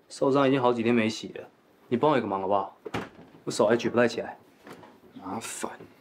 受伤已经好几天没洗了，你帮我一个忙好不好？我手还举不太起来。 麻烦。